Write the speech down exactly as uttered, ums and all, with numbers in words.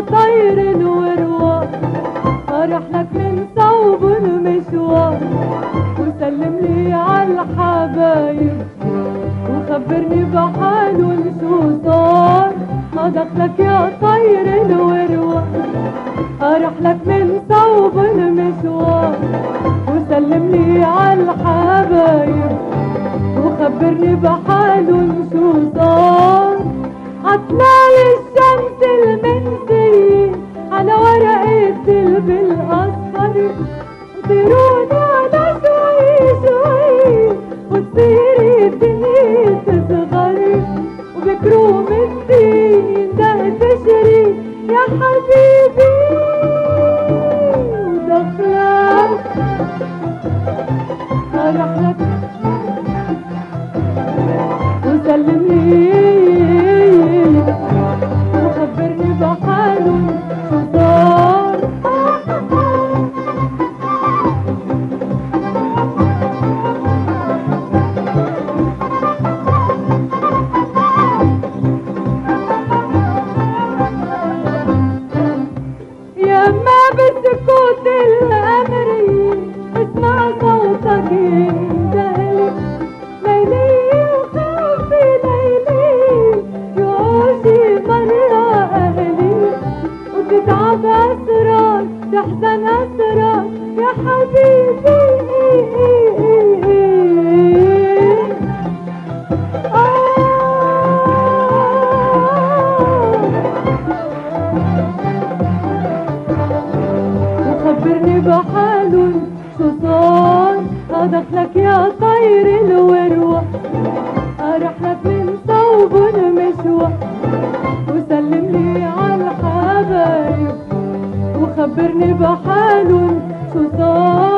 طير الورواق، أرحلك من صوب المشوار، وسلم لي عالحبايب وخبرني بحالهم شو صار. أدخلك يا طير الورواق، أرحلك من صوب المشوار، وسلم لي عالحبايب وخبرني بحالهم شو صار. عطلال الشمس المنسية على ورقة الب الأصفر، طيروني على شوي شوي وتصيري الدنيا تصغر، وبكروم الدين ده تشري يا حبيبي. ودخلك أرحلك وسلم لي وخبرني بحالهم شو صار. يا ما بالسكوت الأمري اسمع صوتك يندهلي، ليلي وخوفي ليلي يعوشي مرة أهلي، وتتعب أسرار تحزن أسرار يا حبيبي. وخبرني بحالهم شو صار. أدخلك يا طير الورواق، أرحلك من صوب المشوار، وسلم لي عالحبايب وخبرني بحالهم شو صار.